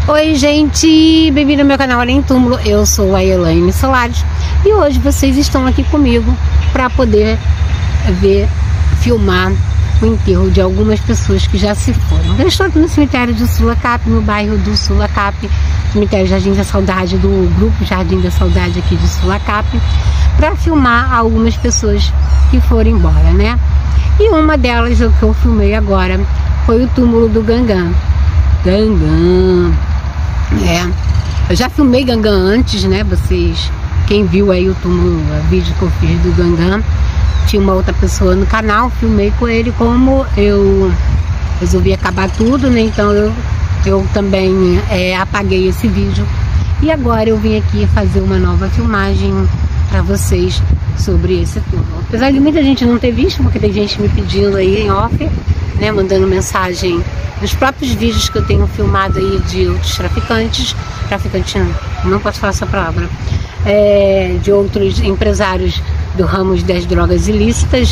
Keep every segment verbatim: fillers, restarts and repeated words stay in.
Oi gente, bem-vindo ao meu canal Além Túmulo. Eu sou a Elaine Soares e hoje vocês estão aqui comigo para poder ver, filmar o enterro de algumas pessoas que já se foram. Eu estou aqui no cemitério do Sulacap, no bairro do Sulacap, cemitério Jardim da Saudade, do grupo Jardim da Saudade aqui de Sulacap, para filmar algumas pessoas que foram embora, né? E uma delas, o que eu filmei agora, foi o túmulo do Gangan. Gangan. É, eu já filmei Gangan antes, né? Vocês, quem viu aí o túmulo, o vídeo que eu fiz do Gangan, tinha uma outra pessoa no canal, filmei com ele. Como eu resolvi acabar tudo, né? Então eu, eu também é, apaguei esse vídeo. E agora eu vim aqui fazer uma nova filmagem para vocês sobre esse túmulo. Apesar de muita gente não ter visto, porque tem gente me pedindo aí em off, né? Mandando mensagem nos próprios vídeos que eu tenho filmado aí de outros traficantes, traficante não, não posso falar essa palavra, é, de outros empresários do ramo das drogas ilícitas,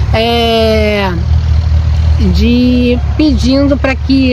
é, de pedindo para que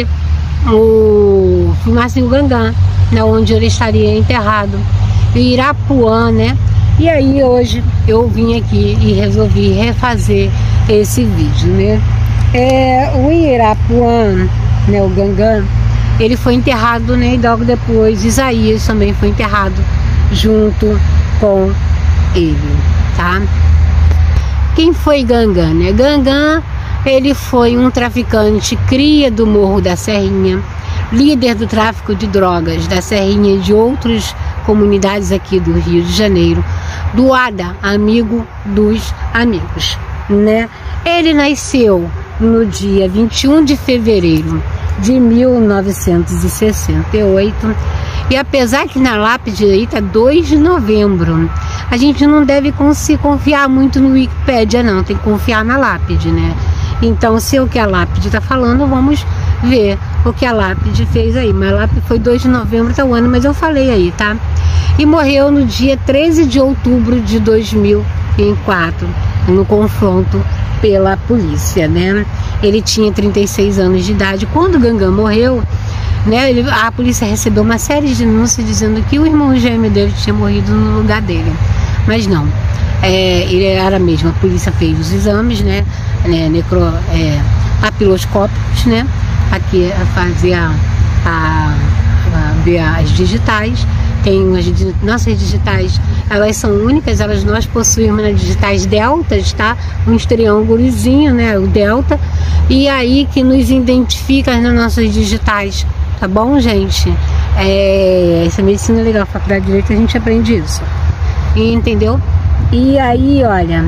o filmassem o Gangan, né, onde ele estaria enterrado, em Irapuã, né? E aí hoje eu vim aqui e resolvi refazer esse vídeo, né? É, o Irapuã, né, o Gangan, ele foi enterrado, né, e logo depois Isaías também foi enterrado junto com ele, tá? Quem foi Gangan, né? Gangan, ele foi um traficante cria do Morro da Serrinha, líder do tráfico de drogas da Serrinha e de outras comunidades aqui do Rio de Janeiro, do Ada, amigo dos amigos, né? Ele nasceu no dia vinte e um de fevereiro de mil novecentos e sessenta e oito, e apesar que na lápide aí tá dois de novembro, a gente não deve se confiar muito no Wikipedia não, tem que confiar na lápide, né? Então se o que a lápide tá falando, vamos ver o que a lápide fez aí. Mas a lápide foi dois de novembro, tá o ano, mas eu falei aí, tá? E morreu no dia treze de outubro de dois mil e quatro, no confronto pela polícia, né? Ele tinha trinta e seis anos de idade. Quando o Gangan morreu, né, ele, a polícia recebeu uma série de denúncias dizendo que o irmão gêmeo dele tinha morrido no lugar dele, mas não, é, ele era mesmo. A polícia fez os exames, né, né necro, é, papiloscópicos, né, aqui a fazer a, a, a ver as digitais. Tem as nossas digitais, elas são únicas, elas nós possuímos nas digitais deltas, tá? Uns triângulozinho, né? O delta, e aí que nos identifica nas nossas digitais, tá bom, gente? É, essa medicina é legal, faculdade de direito a gente aprende isso, e, entendeu? E aí, olha,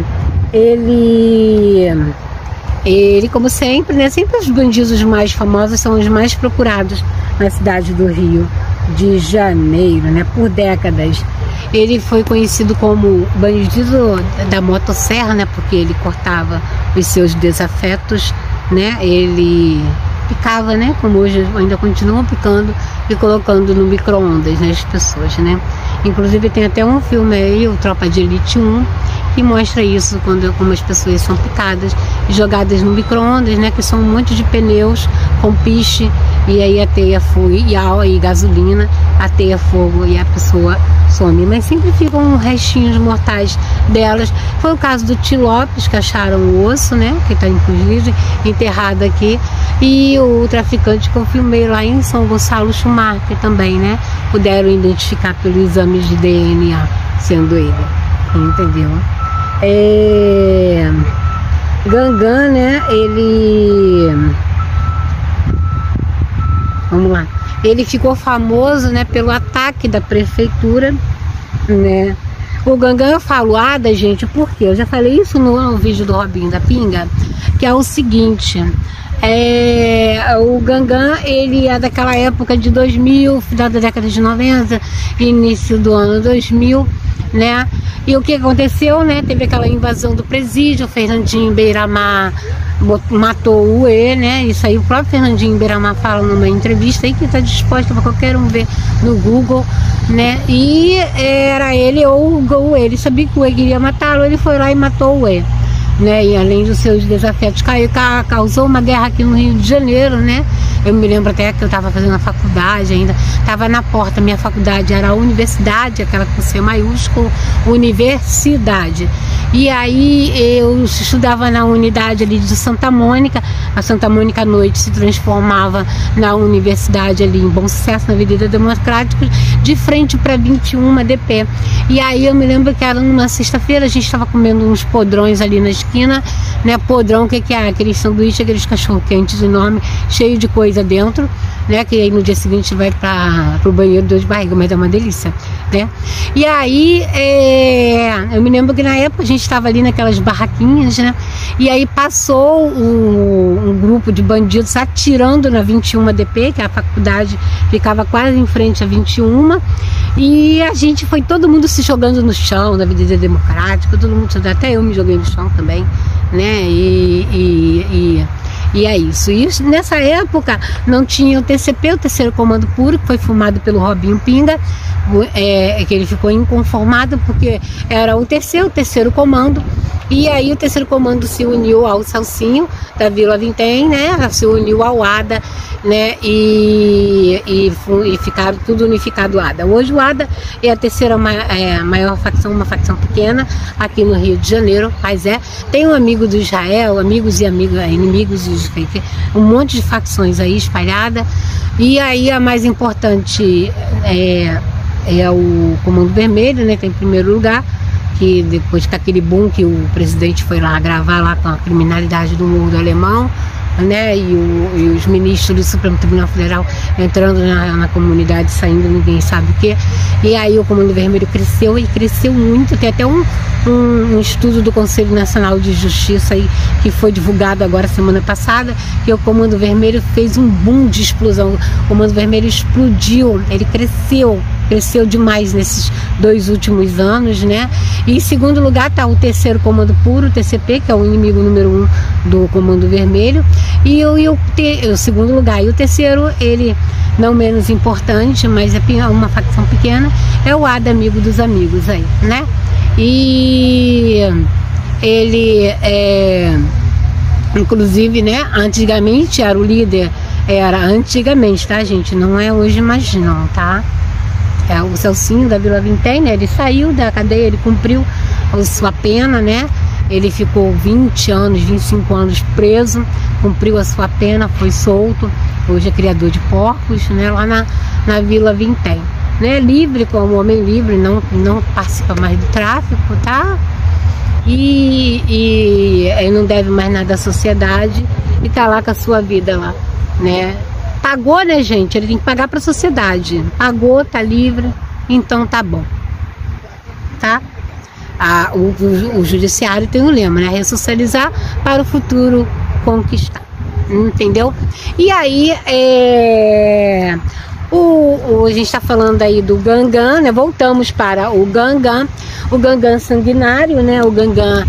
ele, ele como sempre, né? Sempre os bandidos mais famosos são os mais procurados na cidade do Rio de Janeiro, né, por décadas. Ele foi conhecido como bandido da motosserra, né, porque ele cortava os seus desafetos, né, ele picava, né, como hoje ainda continuam picando e colocando no micro-ondas, né, as pessoas, né. Inclusive tem até um filme aí, o Tropa de Elite um, que mostra isso, quando como as pessoas são picadas e jogadas no micro-ondas, né, que são um monte de pneus com piche, e aí a teia foi e a e gasolina, a teia fogo e a pessoa some, mas sempre ficam restinhos mortais delas. Foi o caso do Tio Lopes, que acharam o osso, né, que está inclusive enterrado aqui, e o traficante que eu filmei lá em São Gonçalo Schumacher também, né, puderam identificar pelo exame de D N A sendo ele, entendeu? É... Gangan, né, ele... Vamos lá. Ele ficou famoso, né, pelo ataque da prefeitura, né? O Gangan, eu falo Ada, gente, porque eu já falei isso no, no vídeo do Robinho da Pinga, que é o seguinte, é, o Gangan, ele é daquela época de dois mil, final da década de noventa, início do ano dois mil, né? E o que aconteceu, né? Teve aquela invasão do presídio, o Fernandinho Beiramar matou o E, né? Isso aí o próprio Fernandinho Beiramar fala numa entrevista aí que está disposta para qualquer um ver no Google, né? E era ele ou o E, ele sabia que o E queria matá-lo, ele foi lá e matou o E, né? E além dos seus desafetos, causou uma guerra aqui no Rio de Janeiro, né? Eu me lembro até que eu estava fazendo a faculdade ainda, estava na porta, minha faculdade era a universidade, aquela com C maiúsculo, universidade. E aí eu estudava na unidade ali de Santa Mônica, a Santa Mônica à noite se transformava na universidade ali em Bom Sucesso, na Avenida Democráticos, de frente para vinte e um D P. E aí eu me lembro que era numa sexta-feira, a gente estava comendo uns podrões ali na esquina, né? Podrão, o que que é? Aqueles sanduíches, aqueles cachorro-quentes enormes, cheio de coisa dentro, né? Que aí no dia seguinte vai para o banheiro, dor de barriga, mas é uma delícia, né? E aí é, eu me lembro que na época a gente estava ali naquelas barraquinhas, né? E aí passou um, um grupo de bandidos atirando na vinte e um D P, que a faculdade ficava quase em frente à vinte e um, e a gente foi todo mundo se jogando no chão, na Avenida Democrática, todo mundo, até eu me joguei no chão também, né? E, e, e, e é isso. E nessa época não tinha o T C P, o Terceiro Comando Puro, que foi formado pelo Robinho Pinga, é, que ele ficou inconformado porque era o terceiro, o terceiro comando. E aí o terceiro comando se uniu ao Salsinho da Vila Vintém, né? Se uniu ao A D A, né? E, e, e ficaram tudo unificado A D A. Hoje o A D A é a terceira é, maior facção, uma facção pequena aqui no Rio de Janeiro, mas é. Tem um amigo do Israel, amigos e amigas, inimigos de Israel, um monte de facções aí espalhada. E aí a mais importante é, é o Comando Vermelho, né? Tem em primeiro lugar, que depois daquele boom que o presidente foi lá gravar lá com a criminalidade do Morro do Alemão, né, e, o, e os ministros do Supremo Tribunal Federal entrando na, na comunidade, saindo, ninguém sabe o que. E aí o Comando Vermelho cresceu e cresceu muito. Tem até um, um, um estudo do Conselho Nacional de Justiça aí, que foi divulgado agora semana passada, que o Comando Vermelho fez um boom de explosão. O Comando Vermelho explodiu, ele cresceu. Cresceu demais nesses dois últimos anos, né? E em segundo lugar está o Terceiro Comando Puro, o T C P, que é o inimigo número um do Comando Vermelho. E o, e o, te, o segundo lugar. E o terceiro, ele não menos importante, mas é uma facção pequena, é o A D A, amigo dos amigos aí, né? E ele é, inclusive, né? Antigamente era o líder, era antigamente, tá, gente? Não é hoje mais não, tá? É o Celcinho da Vila Vintém, né? Ele saiu da cadeia, ele cumpriu a sua pena, né? Ele ficou vinte anos, vinte e cinco anos preso, cumpriu a sua pena, foi solto. Hoje é criador de porcos, né? Lá na, na Vila Vintém, né? Livre, como homem livre, não, não participa mais do tráfico, tá? E, e ele não deve mais nada à sociedade e tá lá com a sua vida lá, né? Pagou, né, gente? Ele tem que pagar para a sociedade. Pagou, tá livre, então tá bom. Tá? Ah, o, o, o judiciário tem um lema, né? Ressocializar para o futuro conquistar. Entendeu? E aí, é... O, o, a gente está falando aí do Gangan, né? Voltamos para o Gangan. O Gangan sanguinário, né? O Gangan,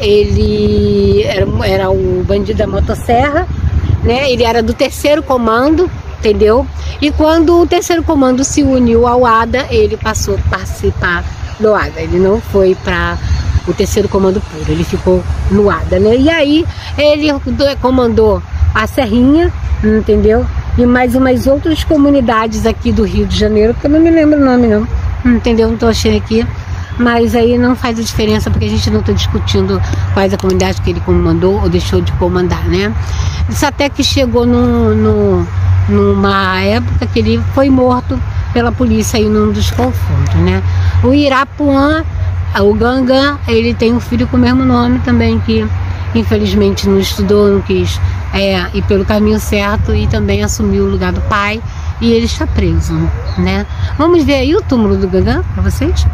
ele era, era o bandido da motosserra, né? Ele era do terceiro comando, entendeu? E quando o terceiro comando se uniu ao A D A, ele passou a participar do A D A. Ele não foi para o terceiro comando puro, ele ficou no A D A, né? E aí ele comandou a Serrinha, entendeu? E mais umas outras comunidades aqui do Rio de Janeiro, que eu não me lembro o nome não, entendeu? Não tô achando aqui. Mas aí não faz a diferença, porque a gente não está discutindo quais a comunidade que ele comandou ou deixou de comandar, né? Isso até que chegou no, no, numa época que ele foi morto pela polícia aí num dos confrontos, né? O Irapuã, o Gangan, ele tem um filho com o mesmo nome também, que infelizmente não estudou, não quis é, ir pelo caminho certo e também assumiu o lugar do pai, e ele está preso, né? Vamos ver aí o túmulo do Gangan para vocês?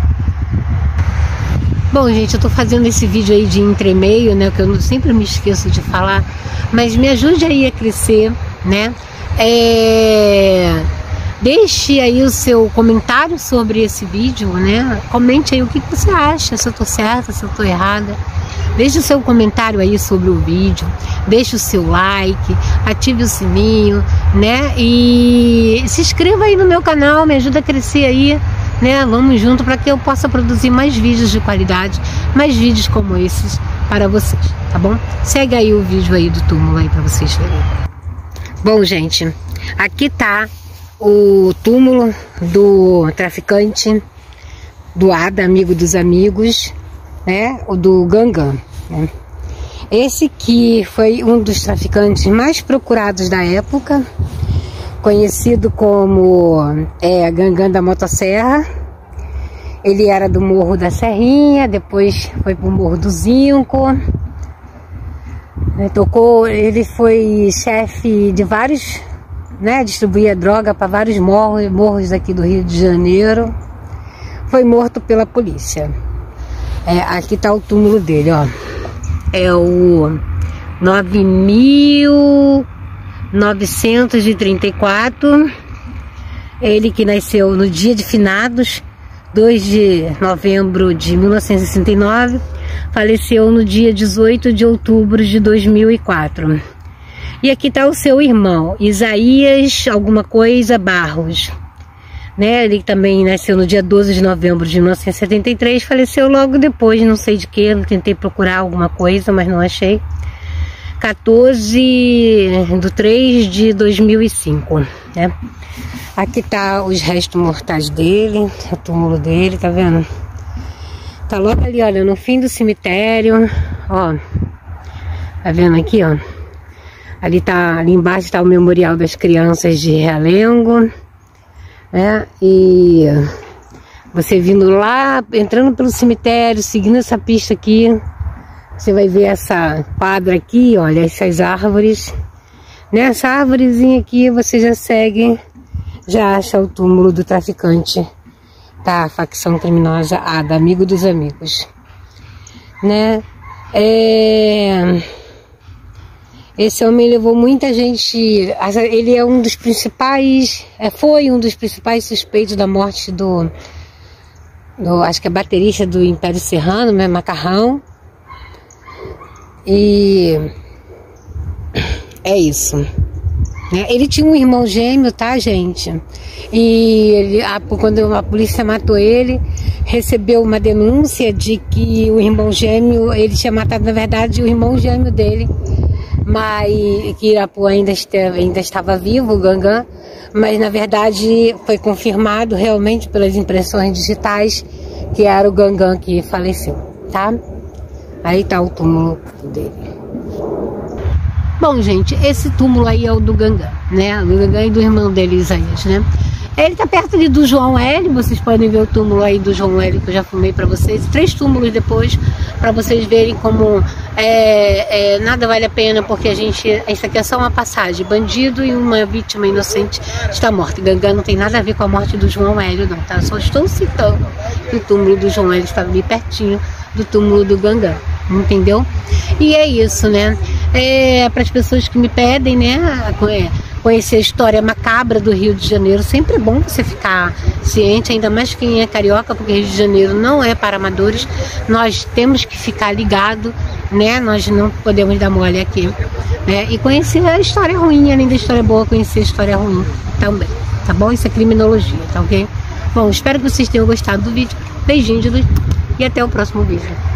Bom, gente, eu tô fazendo esse vídeo aí de entremeio, né, que eu sempre me esqueço de falar, mas me ajude aí a crescer, né? É... Deixe aí o seu comentário sobre esse vídeo, né? Comente aí o que você acha, se eu tô certa, se eu tô errada. Deixe o seu comentário aí sobre o vídeo, deixe o seu like, ative o sininho, né? E se inscreva aí no meu canal, me ajuda a crescer aí, né? Vamos junto para que eu possa produzir mais vídeos de qualidade, mais vídeos como esses para vocês, tá bom? Segue aí o vídeo aí do túmulo aí para vocês verem. Bom, gente, aqui tá o túmulo do traficante do Ada, amigo dos amigos, né? O do Gangan, né? Esse que foi um dos traficantes mais procurados da época, conhecido como é, Gangan da Motosserra. Ele era do Morro da Serrinha, depois foi para o Morro do Zinco. Tocou, ele foi chefe de vários, né, distribuía droga para vários morros, morros aqui do Rio de Janeiro. Foi morto pela polícia. É, aqui está o túmulo dele, ó. É o nove mil novecentos e trinta e quatro. Ele que nasceu no dia de finados, dois de novembro de mil novecentos e sessenta e nove, faleceu no dia dezoito de outubro de dois mil e quatro. E aqui está o seu irmão, Isaías alguma coisa Barros, né? Ele também nasceu no dia doze de novembro de mil novecentos e setenta e três, faleceu logo depois, não sei de que, eu tentei procurar alguma coisa, mas não achei. quatorze de três de dois mil e cinco, né? Aqui tá os restos mortais dele, o túmulo dele, tá vendo? Tá logo ali, olha, no fim do cemitério, ó. Tá vendo aqui, ó? Ali tá, ali embaixo tá o Memorial das Crianças de Realengo, né? E você vindo lá, entrando pelo cemitério, seguindo essa pista aqui, você vai ver essa quadra aqui, olha, essas árvores. Nessa árvorezinha aqui você já segue, já acha o túmulo do traficante da facção criminosa Ada, amigo dos amigos, né? É... Esse homem levou muita gente, ele é um dos principais, foi um dos principais suspeitos da morte do, do acho que é baterista do Império Serrano, né, Macarrão. E é isso. Ele tinha um irmão gêmeo, tá, gente? E ele, a, quando a polícia matou ele, recebeu uma denúncia de que o irmão gêmeo, ele tinha matado, na verdade, o irmão gêmeo dele, mas que Irapu ainda, esteve, ainda estava vivo, o Gangan, mas na verdade foi confirmado realmente pelas impressões digitais que era o Gangan que faleceu, tá? Aí tá o túmulo dele. Bom, gente, esse túmulo aí é o do Gangan, né? Do Gangan e do irmão dele, Isaías, né? Ele tá perto ali do João Hélio, vocês podem ver o túmulo aí do João Hélio que eu já filmei pra vocês. Três túmulos depois, pra vocês verem como é, é, nada vale a pena, porque a gente, isso aqui é só uma passagem. Bandido e uma vítima inocente está morta. Gangan não tem nada a ver com a morte do João Hélio, não, tá? Só estou citando que o túmulo do João Hélio estava ali pertinho do túmulo do Gangan, entendeu? E é isso, né? É, para as pessoas que me pedem, né, conhecer a história macabra do Rio de Janeiro, sempre é bom você ficar ciente, ainda mais quem é carioca, porque Rio de Janeiro não é para amadores, nós temos que ficar ligado, né, nós não podemos dar mole aqui, né, e conhecer a história ruim, além da história boa, conhecer a história ruim também, tá bom? Isso é criminologia, tá ok? Bom, espero que vocês tenham gostado do vídeo, beijinho de luz e até o próximo vídeo.